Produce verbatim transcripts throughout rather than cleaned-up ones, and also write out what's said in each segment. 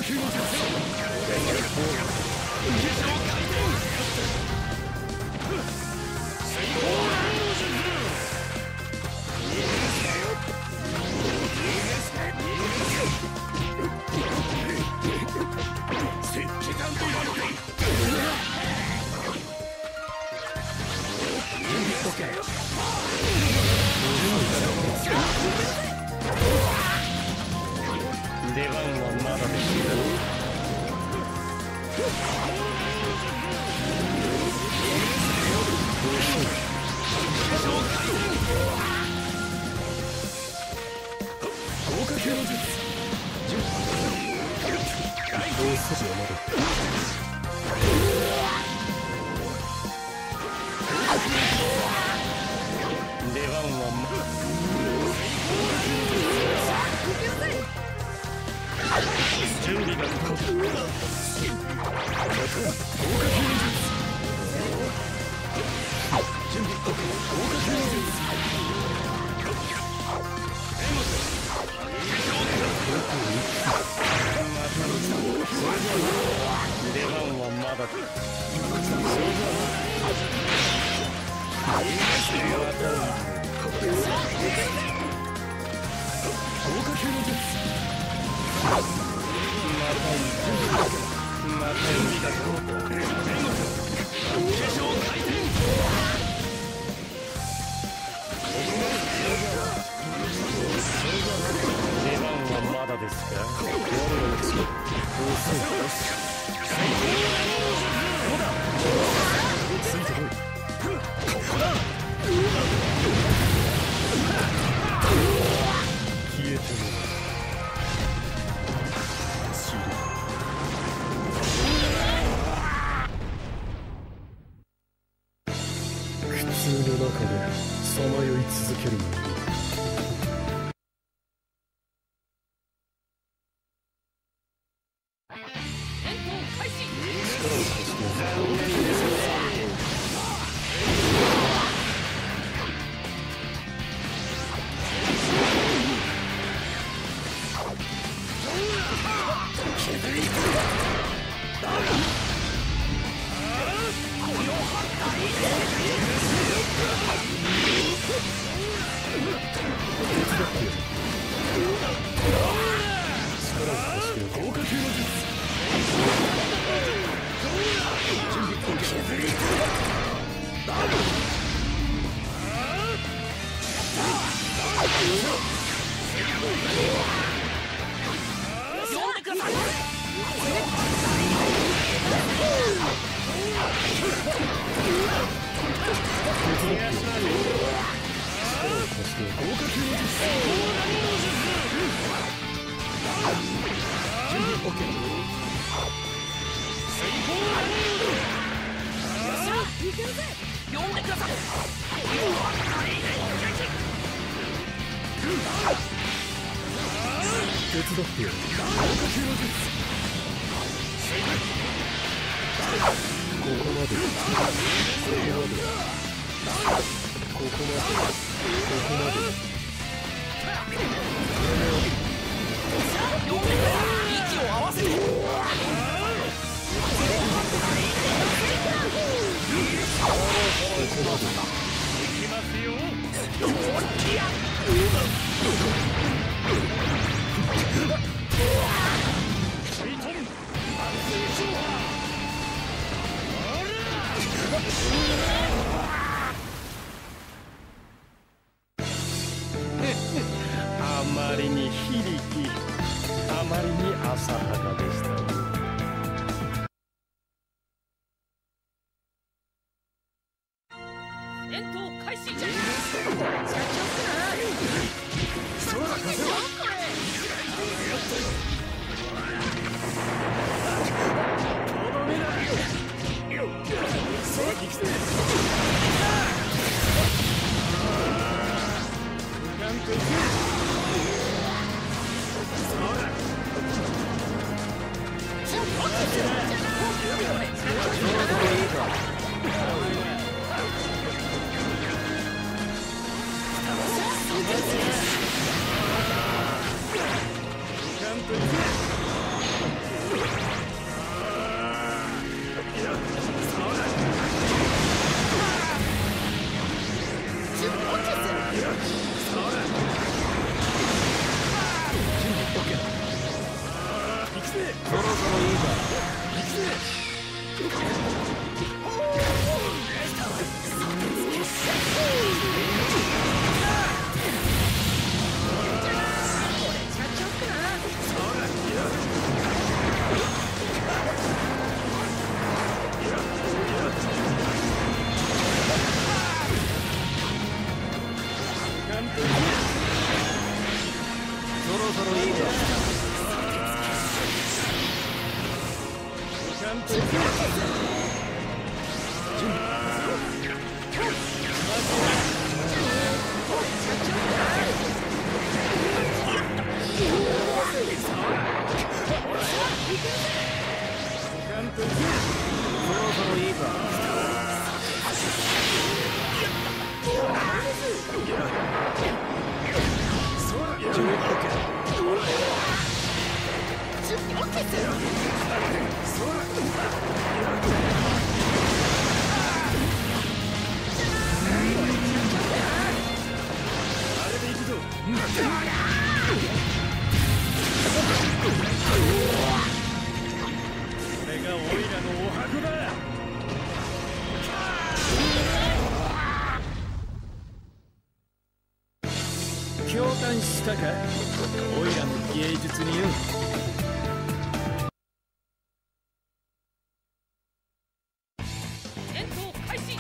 出番はまだですけど。豪華級の術。どうするよまで。出番はまだ。準備が整った。準備 OK。豪華級の術。出番はまだだ。豪華級の術。また海が通った。化粧回転。出番はまだですか。我の血どうせよし最高どうだついてこい。ここだ消えてみろ。苦痛の中でさまよい続けるもの。手伝ってよ。ここまで。ここまで。ここまで。ここまで。息を合わせて。ここまで。行きますよ。あまりに非力、あまりに浅はかでした。戦闘開始じゃ。そうだ、これ。とどめだ。さあ、来て。なんと。そうだ。 したか、オイラの芸術によ。戦闘開始。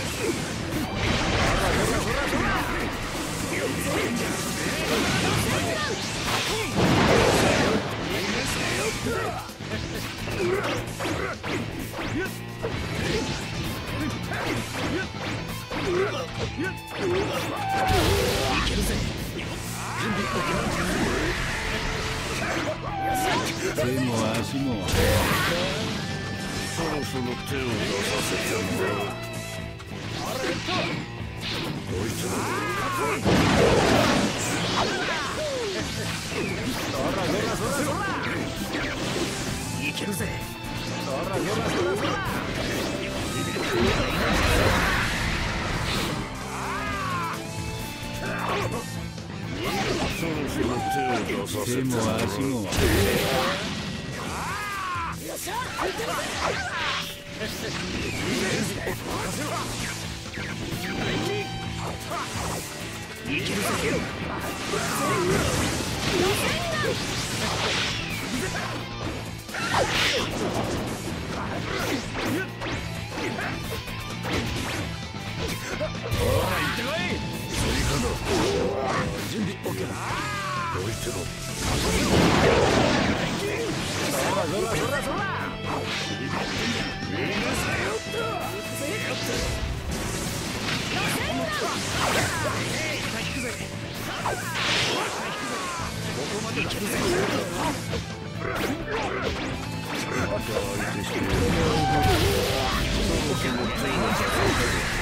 いけるぜ。手も足もそろそろ手を出させてもらう。どいつもいけるぜ。そらそらそらそらそろそろ手を出させてもらう。手も足もよっしゃ相手だ。いけるぞ。おい行ってこい。準備 OK だ。どいつろ。そらそらそらそら。みんな背負った。背負った。行くぜ。ここまでいけるぜ。また相手してる。OK もついにじゃない。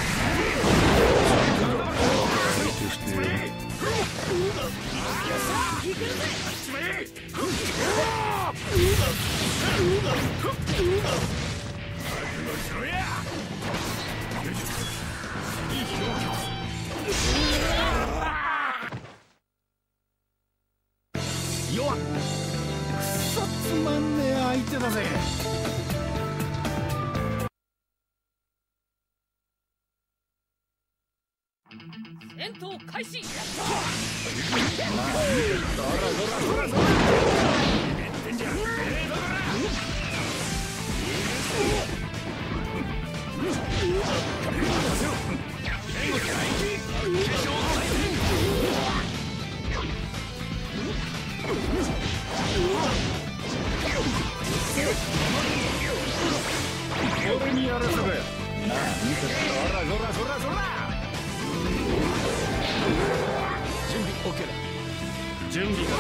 弱っ。くそつまんねえ相手だぜ。戦闘開始。俺にやらせろよ。なあ、見て。そらそらそらそら。準備 OK だ。準備が整った。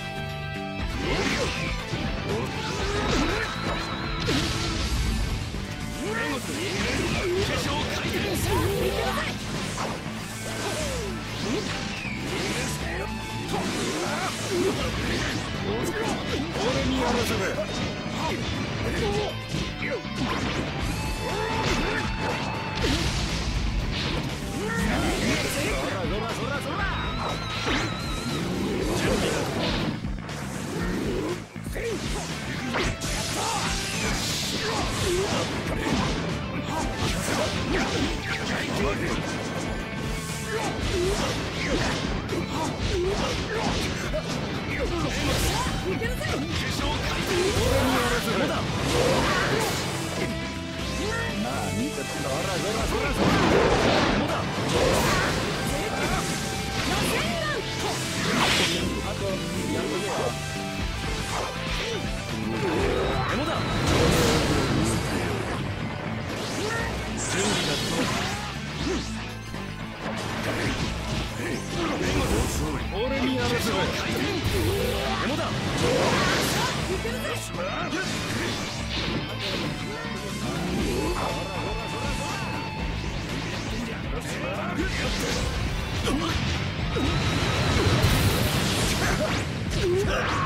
俺にやらせろよ。 う